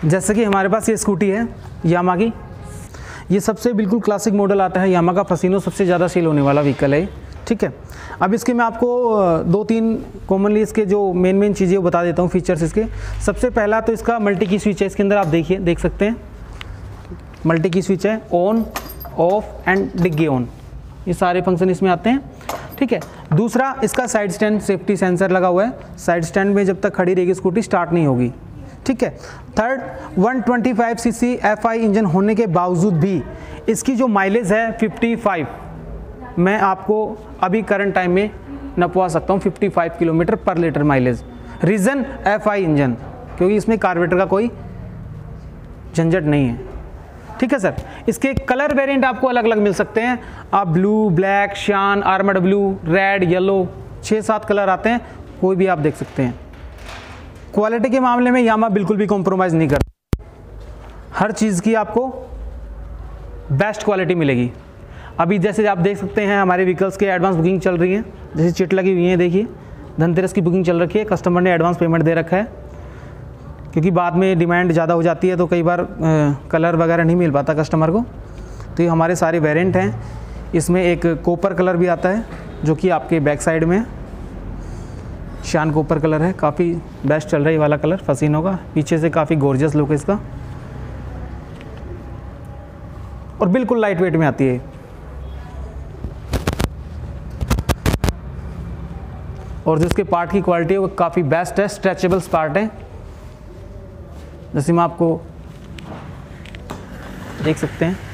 जैसे कि हमारे पास ये स्कूटी है यामा की, ये सबसे बिल्कुल क्लासिक मॉडल आता है यामा का, फसीनो सबसे ज़्यादा सेल होने वाला व्हीकल है, ठीक है। अब इसके मैं आपको 2-3 कॉमनली इसके जो मेन चीज़ें वो बता देता हूँ, फीचर्स इसके। सबसे पहला तो इसका मल्टी की स्विच है, इसके अंदर आप देख सकते हैं मल्टी की स्विच है, ऑन ऑफ एंड डिग्गी ऑन, ये सारे फंक्शन इसमें आते हैं, ठीक है। दूसरा इसका साइड स्टैंड सेफ्टी सेंसर लगा हुआ है, साइड स्टैंड में जब तक खड़ी रहेगी स्कूटी स्टार्ट नहीं होगी, ठीक है। थर्ड 125 सीसी FI इंजन होने के बावजूद भी इसकी जो माइलेज है 55, मैं आपको अभी करंट टाइम में नपवा सकता हूँ 55 kilometre per litre mileage. Reason FI engine, क्योंकि इसमें कार्बोरेटर का कोई झंझट नहीं है, ठीक है सर। इसके कलर वेरिएंट आपको अलग अलग मिल सकते हैं, आप ब्लू, ब्लैक, शान, armoured blue, red, yellow, 6-7 colour आते हैं, कोई भी आप देख सकते हैं। क्वालिटी के मामले में यामा बिल्कुल भी कॉम्प्रोमाइज़ नहीं करता, हर चीज़ की आपको बेस्ट क्वालिटी मिलेगी। अभी जैसे आप देख सकते हैं हमारे व्हीकल्स के एडवांस बुकिंग चल रही है, जैसे चिट लगी हुई है, देखिए धनतेरस की बुकिंग चल रखी है, कस्टमर ने एडवांस पेमेंट दे रखा है, क्योंकि बाद में डिमांड ज़्यादा हो जाती है तो कई बार कलर वगैरह नहीं मिल पाता कस्टमर को। तो ये हमारे सारे वेरिएंट हैं, इसमें एक कॉपर कलर भी आता है जो कि आपके बैक साइड में शान कॉपर कलर है, काफ़ी बेस्ट चल रहा है ये वाला कलर फसीनो का, पीछे से काफ़ी गॉर्जियस लुक है इसका और बिल्कुल लाइट वेट में आती है। और जो इसके पार्ट की क्वालिटी है वो काफ़ी बेस्ट है, स्ट्रेचेबल्स पार्ट है, जैसे मैं आपको देख सकते हैं